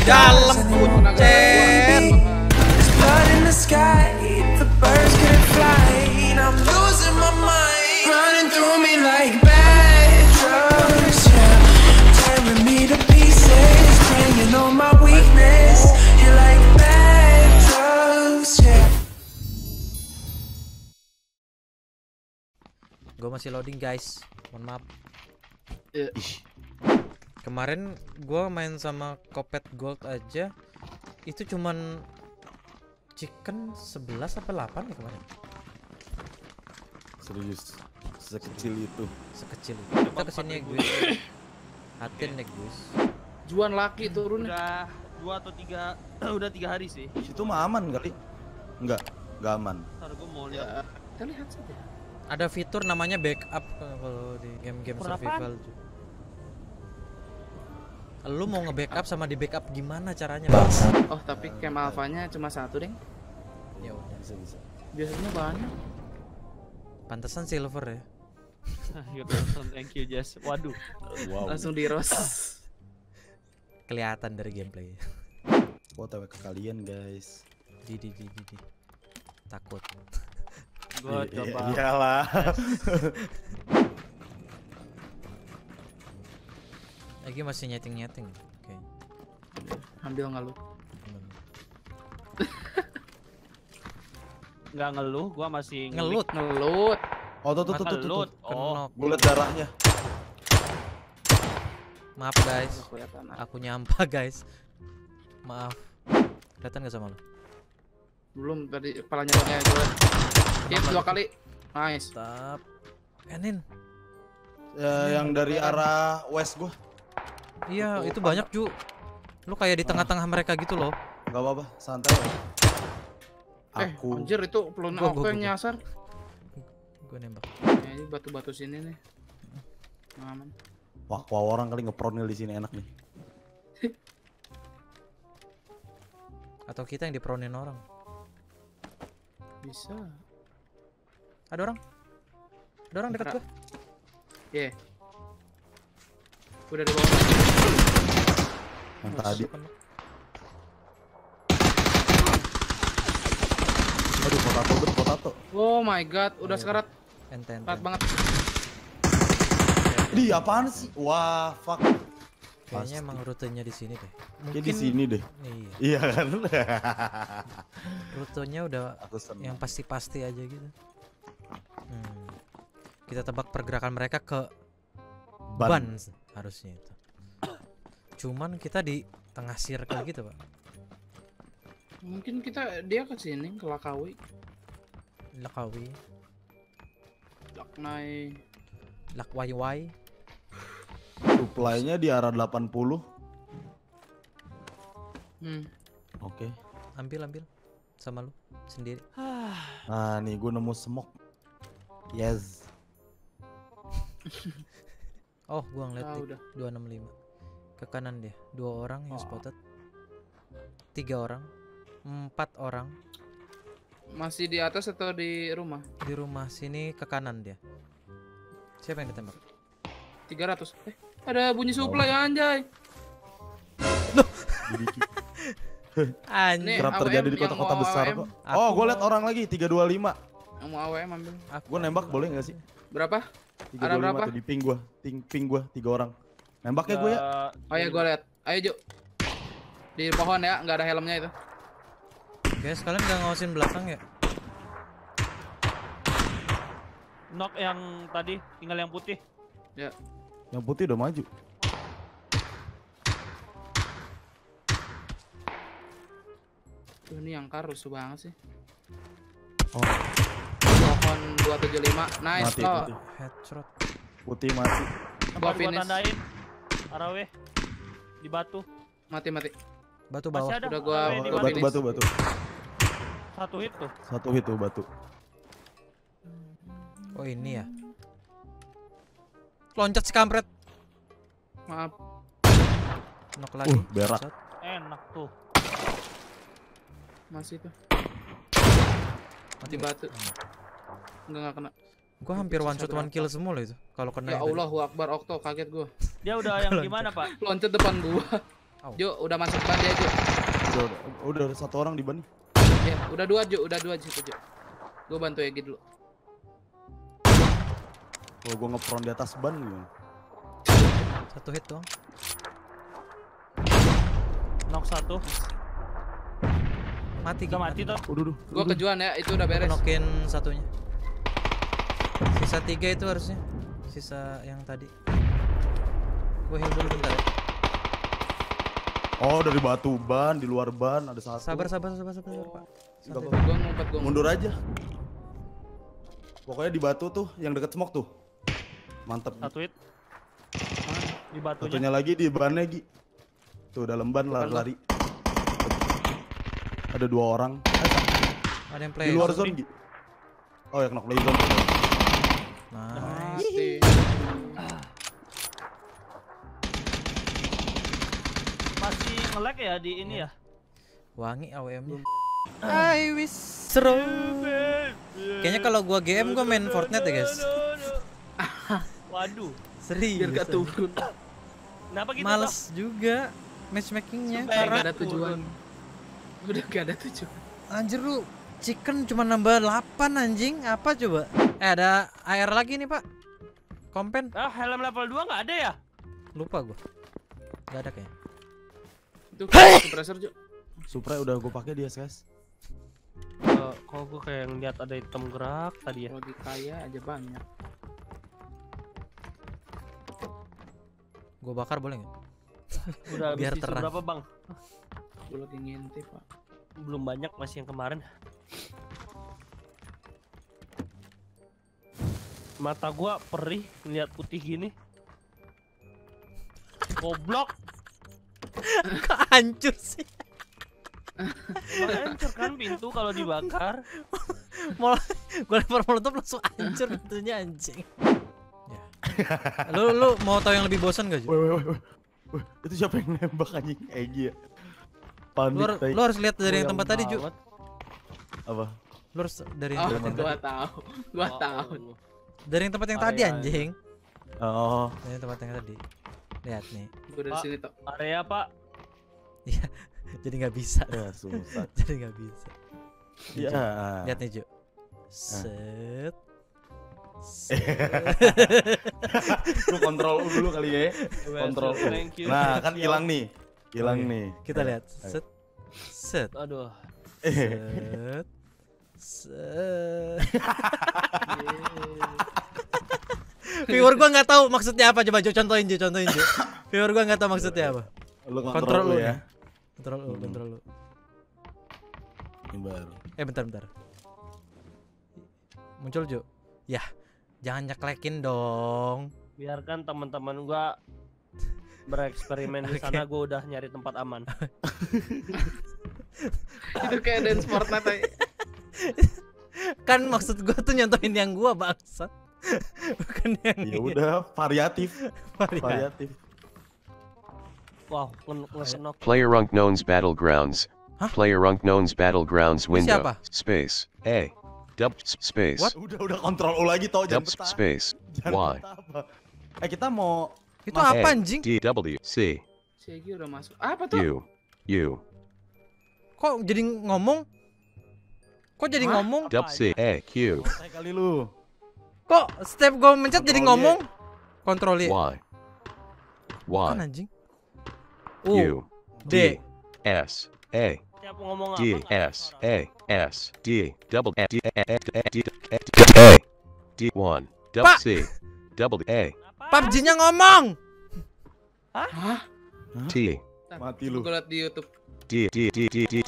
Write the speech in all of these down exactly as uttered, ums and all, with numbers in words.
dalam kucet. Blood in the sky, the birds can't fly. I'm losing my mind, running through me like bad drugs, yeah. Tearing me to pieces, preying on my weakness. You're like bad drugs, yeah. Gue masih loading guys, mohon maaf. Yeah. Kemarin gue main sama Kopet Gold aja, itu cuman chicken sebelas apa delapan ya kemarin. Serius, sekecil itu. Sekecil itu. Kita kesini ya guys. Hatin ya guys. Juan laki turun. Udah dua atau tiga, udah tiga hari sih. Situ mah aman kali? Enggak, enggak aman. Ntar gue mau lihat. Ya, kita lihat saja. Ada fitur namanya backup kalau di game-game survival. Lu mau nge-backup sama di backup gimana caranya? Oh, tapi cam alfanya cuma satu, Deng. Ya udah. Bisa bisa. Biasanya banyak. Pantesan silver ya. Thank you Jess. Waduh. Wow. Langsung di roast. Kelihatan dari gameplay. O T W ke kalian guys. Di di di di. di. Takut. Gue Iya, coba. Iyalah. Lagi masih nyeting-nyeting. Oke. Ambil nggak lu? Nggak ngeluh, gue masih Ngelut. Ngelut. Oh tuh tuh tuh tuh. tuh. Ngelut. Oh, Kenok. Gue liat darahnya. Maaf guys. Nggak kelihatan. Aku nyampah guys. Maaf. Kelihatan gak sama lo? Belum tadi kepalanya pakai gue. Hit dua kali. Nice. Stop. Enin. Ya, yang dari arah west gua. Iya, itu banyak Ju. Lu kayak di tengah-tengah mereka gitu loh. Gak apa-apa, santai. Eh, Aku anjir itu peluru Gua, apa gua, yang gua. nyasar? Gue nembak. Ya, ini batu-batu sini nih. Aman. wah, wah orang kali ngepronil di sini enak nih. Atau kita yang dipronin orang. Bisa. Ada orang? Ada orang dekat Enggak. gue. Iya. Udah di bawah. Yang tadi. Masuk, Aduh, potato ber potato. Oh my god, udah sekarat. ente ente. Sekarat banget. Di apaan sih? Wah, fuck. Kayaknya emang rutenya di sini deh. Kayak di sini deh. Iya. Iya kan? Rutenya udah Aku seneng. yang pasti-pasti aja gitu. Hmm. Kita tebak pergerakan mereka ke Ban. ban, harusnya itu. Cuman kita di tengah circle gitu, Pak. Mungkin kita dia ke sini ke Lakawi. Lakawi, Laknai. Lakwai-wai. Supply-nya di arah delapan puluh. Hmm. Oke. Ambil ambil sama lu sendiri. Nah, nih gue nemu smoke. Yes. Oh, gua ngeliat Ah, di udah. dua enam lima. Ke kanan dia, dua orang yang Oh. spotted. Tiga orang, empat orang Masih di atas atau di rumah? di rumah sini ke kanan dia. Siapa yang ditembak? tiga ratus. Eh, ada bunyi supply anjay. Anjir. Nih, Kerap A W M terjadi di yang kota-kota mau besar A W M. kok. Oh, gue liat orang lagi tiga dua lima. Yang mau A W M ambil. Gue nembak boleh nggak sih? Berapa? tiga Ada dua lima berapa? tuh di ping gue. Ting ping gue tiga orang. Nembak ya gue ya. Oh ya, gua lihat. Ayo, Ju. Di pohon ya, nggak ada helmnya itu. Guys, kalian nggak ngawasin belakang ya? Knock yang tadi, tinggal yang putih. Ya. Yang putih udah maju. Tuh ini yang kar rusuh banget sih. Oh, Pohon dua tujuh lima. Nice mati loh. putih. Headshot. Putih mati. Gua Tempat gua finish. tandain. Arawe di batu. Mati mati. Batu Masih bawah. ada. Udah gua- Arawe di gua batu. Batu batu batu. Satu hit tuh. Satu hit tuh batu. Oh ini ya. Loncat si kampret. Maaf. Knock lagi. Uh, berak. Headshot. Enak tuh. Masih tuh. Mati Di nggak? batu. Enggak enggak kena. Gua hampir one shot one berapa? kill semua loh itu. Kalau kena Ya itu. Allahu Akbar, Okto kaget gua. Dia udah yang gimana, Pak? Loncat depan gua. Jo, udah masuk ban dia, Jo. Udah, udah, udah ada satu orang di ban nih. Ya, udah dua, Jo, udah dua di situ, Jo. Gua bantu Egi dulu. Kalau gua ngepron di atas ban gimana? Satu hit doang. Knock satu. Mati. Udah mati tuh. Udah, udah. Gua kejuan ya, itu udah beres. Nokin satunya. Sisa tiga itu harusnya. Sisa yang tadi. Gue heal dulu bentar ya. Oh, dari batu ban, di luar ban ada satu. Sabar, sabar, sabar, sabar, sabar, Pak. Nggak Santai. apa-apa. Gua ngumpet, gua Mundur aja. Pokoknya di batu tuh, yang deket smoke tuh. Mantep. Satu hit. Di batunya. Satunya lagi di bannya, Gi. Tuh dalam ban lari-lari. Ada dua orang. Ada yang Di play. luar zone, Gi. Oh, ya kena play zone. Nice. Pasti. Masih nge-lag ya di ini ya? Wangi A W M-nya. I wish seru. Kayaknya kalau gua G M gua main Fortnite ya, guys. Waduh. Serius. Biar gak turun. Kenapa gitu? Males juga matchmakingnya. Kayak gak Karena ada tujuan. Udah gak ada tujuan. anjir lu chicken cuma nambah delapan anjing. Apa coba? Eh ada A R lagi nih, Pak. Kompen. Ah, helm level dua nggak ada ya? Lupa gua. Gak ada kayaknya. Itu suppressor, Jo. Supra udah gue pakai di S K S. Uh, kok gue kayak ngeliat ada item gerak tadi ya? Kalau di kaya aja banyak. Gua bakar boleh nggak? Udah habis Biar diisi terang. berapa bang? Gue lagi ngintip, Pak. Belum banyak, masih yang kemarin. Mata gua perih ngeliat putih gini. Goblok. Kok hancur sih? Hancur kan pintu kalau dibakar. Mau gua lempar molotov langsung hancur pintunya anjing. Ya. Lu lu mau tahu yang lebih bosan gak, Ju? Woi, woi, woi. Woi, itu siapa yang nembak anjing? Egi ya. Panik, Lu, har- tai. lu harus lihat dari yang Goyang tempat tadi, Ju. banget. Apa? Lu harus dari Oh, yang tempat yang gua tadi. tahu. Gua Oh, tahu. oh. Dari yang tempat yang Area tadi ini. anjing. Oh, Dari yang tempat yang tadi. Lihat nih. Gua dari Pak. sini, Tok. Area pak. Iya. Jadi nggak bisa. ya susah. Jadi nggak bisa. Nih, Ya. Ju. Lihat nih, Ju. Set. Lu kontrol U dulu kali ya. Kontrol U. Thank you. Nah, kan hilang nih. Hilang Oke, nih. Kita Ayo, lihat. ayo. Set. Set. Aduh. Set. Set. Viewer gua nggak tahu maksudnya apa, coba Jo contohin Jo, contohin Jo. Viewer gua nggak tahu maksudnya apa. Lu Kontrol kontrol lu U ya. ya. Kontrol lu, Hmm. kontrol lu. Ini baru. Eh bentar bentar. Muncul Jo. Yah, jangan nyeklekin dong. Biarkan teman-teman gua bereksperimen di sana, gua udah nyari tempat aman. Itu kayak dance Fortnite. ay. Kan maksud gua tuh nyontohin yang gua bangsa. Bukan yang Ya udah, variatif. varian. Variatif. Wow, nge- nge-knock. PlayerUnknown's Battlegrounds. Hah? PlayerUnknown's Battlegrounds window. siapa? Space. A. Dub s- space. What? Udah udah kontrol U lagi tau, Dub jangan s- betah. space. Jangan Y. betah apa. Eh kita mau Itu Mas- apa A. anjing? D W C Si Egi udah masuk. Apa tuh? U U Kok jadi ngomong? Kok jadi Hah? ngomong? Dub C A Q santai kali lu. Kok setiap gua mencet jadi Kontrol Y. ngomong? Kontrol Y. Y Kan Y anjing. U U D D S A Siapa ngomong D apa? nggak ada S suara. A S D double A D A D A D one double Pak. C double A Apa? P U B G-nya ngomong. Hah? T Mati lu. Gua liat di YouTube. D D D D D D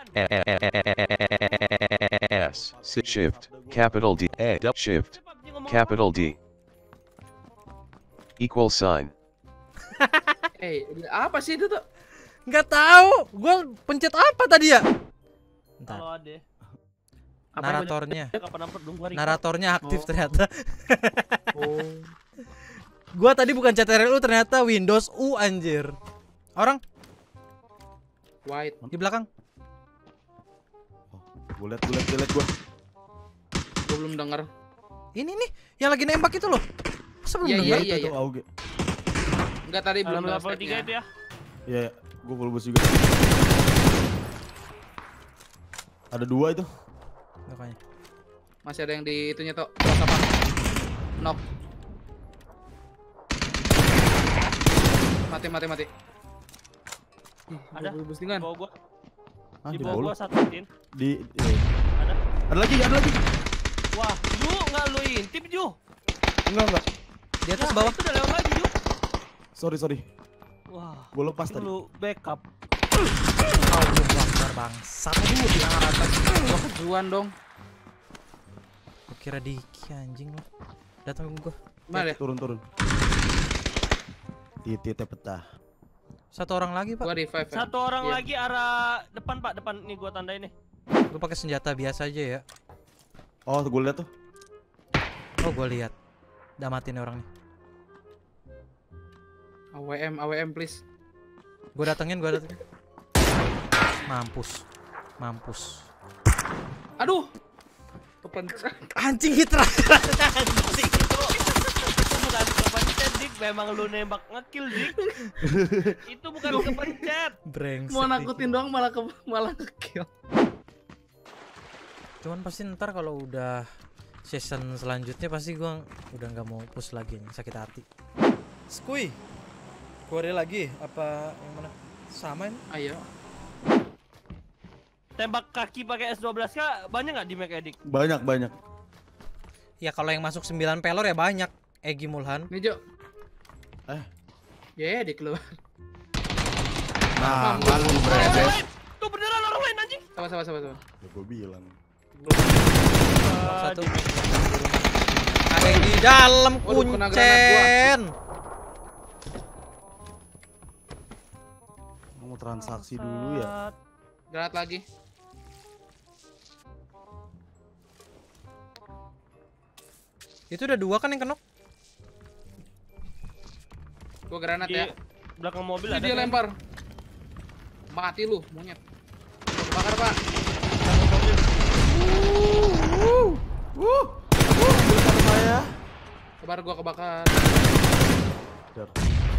S Shift capital D A dub Shift Siapa P U B G ngomong capital D equal sign Eh, apa sih itu tuh? Nggak tahu. Gua pencet apa tadi ya? apa? Bentar. Kalau ada. Apa Naratornya. Kapan upload dong gua record. Naratornya aktif Oh. ternyata. Oh. Gua tadi bukan C T R L U, ternyata Windows U anjir. Orang White. di belakang. Gue liat, gue liat, gue liat gua. Gua belum denger. Ini nih yang lagi nembak itu loh. Masa belum Iya, dengar? iya, Itu iya. Auge. Enggak tadi belum Helm denger level tiga speknya. itu ya. Iya. Gue full boost juga. Ada dua itu. Makanya. Masih ada yang di itunya tuh. Sama. Knock. Mati mati mati. Ada. Full boosting Di kan? bawah gua. Ah, Di di bawah bawah gua lu. satu tin. Di, di Ada. ada lagi, ada lagi. Wah, Ju nggak lu intip Ju? Enggak, enggak. Di atas Ya, bawah. Itu udah lewat lagi Ju. Sorry, sorry. Wah, Gue lepas itu tadi. lu backup. Oh, belum keluar bangsat. Aduh, di atas. Gua kejuan dong. Gua kira Diki anjing lo. Datang ke gua. Mana ya? Turun, turun. Titiknya pecah. Satu orang lagi, Pak. Gua revive ya. Satu orang Iya. lagi arah depan Pak, depan nih gua tandain nih. Gua pakai senjata biasa aja ya. Oh, gue lihat tuh. Oh, gua lihat. Udah mati nih orangnya. A W M, A W M please. Gua datengin, gua datengin. Mampus. Mampus. Aduh. Kepencet. Anjing hitra. Anjing itu. Itu bukan kepencet Dik, memang lu nembak ngekill Dik. Itu bukan kepencet. Brengsek. Mau Diki. nakutin doang malah ke malah nge-kill. Cuman pasti ntar kalau udah season selanjutnya pasti gua udah nggak mau push lagi nih, sakit hati. Skui. Gua ada lagi apa yang mana? Sama ini. Ayo. Tembak kaki pakai S dua belas K banyak nggak di Mac Edik? Banyak, banyak. Ya kalau yang masuk sembilan pelor ya banyak. Egi Mulhan. Nih Jo. Eh. Ya, di keluar. Nah, Mampus. malu Orang brengsek. lain! Tuh beneran orang lain anjing. Sama sama sama sama. Ya, gue bilang. Satu. di Mac Edik. Ada yang di dalam Waduh, kena granat kuncen. Mau transaksi dulu ya. Granat lagi. Itu udah dua kan yang kenok? Gua granat Di ya. belakang mobil Ih, ada dia kan? lempar. Mati lu, monyet. Bakar, Pak. Belakang mobil. Uh, uh, belakang saya. Sabar gua kebakar. Dar.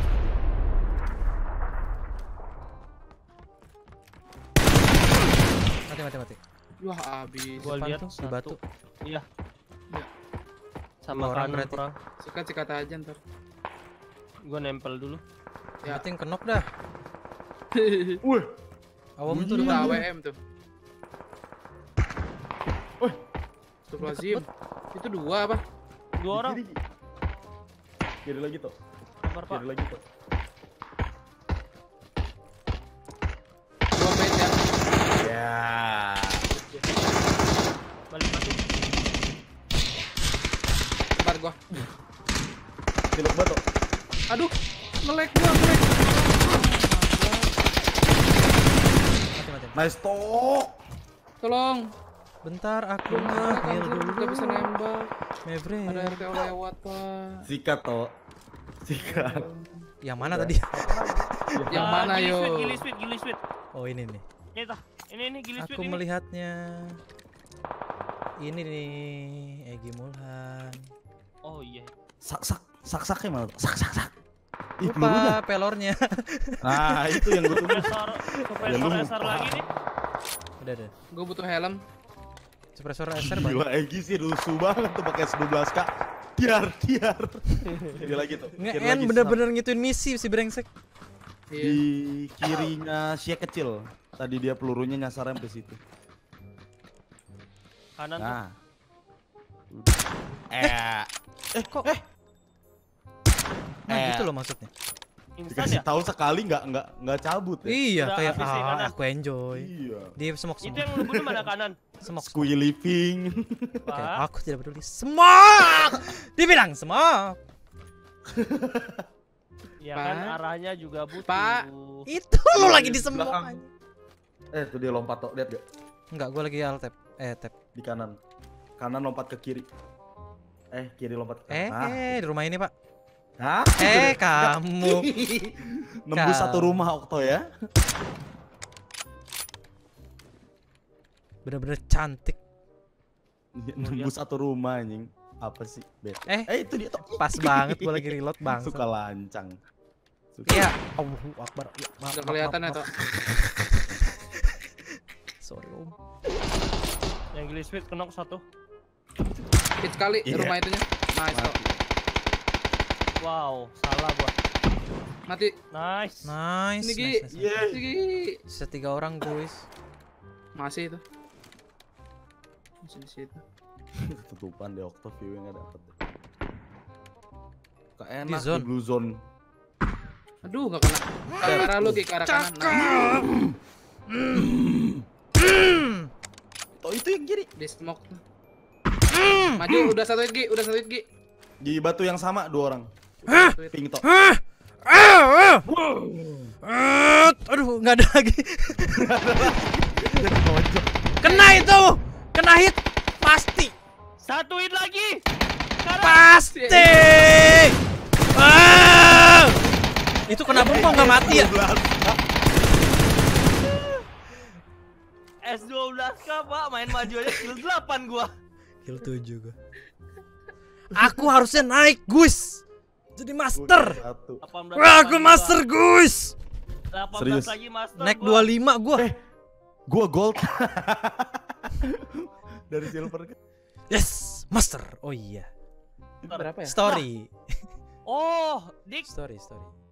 Mati mati mati. Wah, habis. Gua Depan lihat tuh, di satu. batu. Iya. Ya. Sama Dua orang kanan berarti. perang. Sikat-sikat aja ntar. Gua nempel dulu. Ya. Penting kenok dah. Wih, Awam tuh Itu depan. A W M tuh. Wih. Astagfirullahaladzim. Itu dua apa? Dua orang. Kiri, kiri lagi tuh. Sabar Pak. Kiri lagi tuh. Dua main ya. Ya. Balik lagi. Sabar gua. Tiluk batu. Aduh, nge-lag gua, nge-lag. Mati mati. Nice talk. Tolong. Bentar aku Belum nge-lag, nge-heal anjir. dulu. Nggak bisa nembak. Maverick. Ada R T O lewat, Pak. Sikat toh. Sikat. Yang mana tadi? Yang Ah, mana gili yo? sweet, gili sweet, gili sweet. Oh ini nih. Ini tah. Ini ini gili sweet Aku ini. melihatnya. Ini nih Egi Mulhan. Oh iya. Sak sak sak saknya mana? Sak sak sak. Ih, pelurunya. Lupa pelornya. Nah, itu yang gue tunggu. Suppressor, Ya, lu suppressor S R lupa. lagi nih. Udah deh. Gua butuh helm. Suppressor S R banyak. Gila, Egi sih rusuh banget tuh pakai S dua belas K. Tiar, tiar. Dia lagi tuh. Kiri Nge-end lagi, bener-bener ngituin misi si brengsek. Iya. Di kirinya Sia kecil. Tadi dia pelurunya nyasar sampai situ. Kanan tuh. Nah. Eh, Eh kok? Eh. Nah Eh. gitu loh maksudnya. Instan dikasih ya? tahu sekali nggak nggak nggak cabut ya. Iya Udah kayak habis nih, ah, kanan. aku enjoy. Iya. Di semok Itu semok. yang lu bunuh mana kanan? Semok. Squee living. Oke, Pak. aku tidak peduli. Semok. Dibilang semok. Ya kan Pak. arahnya juga butuh. Pak. Itu lo lagi di Di semok. belakang. anjing. Eh, tuh dia lompat tuh, lihat gak? Enggak, gua lagi alt tab. Eh tab. Di kanan. Kanan lompat ke kiri. Eh, kiri lompat ke Eh, kanan. eh di rumah ini, Pak. Hah? Eh, kamu. Nembus Kau. satu rumah Okto ya. Bener-bener cantik. Nembus satu rumah anjing. Apa sih? Bet. Eh, Eh, itu dia tuh. pas banget gua lagi reload bang. Suka lancang. Iya. Allahu Akbar. Ya, maaf, Udah maaf, kelihatan ya maaf, toh. maaf. Sorry om. Yang Gilly Speed kenok satu. Hit sekali Iya. rumah itunya. Nice toh. Wow, salah gua. Mati. Nice. Nice. Ini Gi. nice, nice, nice. Gi. Sisa tiga orang guys. Masih itu. Masih di situ. Ketutupan di Octo view nggak dapet. Gak enak Di di, zone. blue zone. Aduh, nggak kena. Ke arah lu Gi, ke arah kanan. Nah, Oh itu yang kiri. di smoke. Maju, udah satu hit Gi, udah satu hit Gi. Di batu yang sama dua orang. Satu hit. Ping tok. Ah! Ah! Ah! Aduh, nggak ada lagi. Jadi pojok. Kena itu. Kena hit pasti. Satu hit lagi. Sekarang. Pasti. Ah! Itu kena bom kok nggak mati ya? S dua belas K Pak, main maju aja kill delapan gua. Kill tujuh gua. Aku harusnya naik, Gus. Jadi master. Satu. delapan belas Wah, aku lagi, master, Gus. Pak. delapan belas Serius? lagi master. Naik gua. dua puluh lima gua. Gua gold. Dari silver kan. Yes, master. Oh iya. Berapa ya? Story. Oh, Dik, Story, story.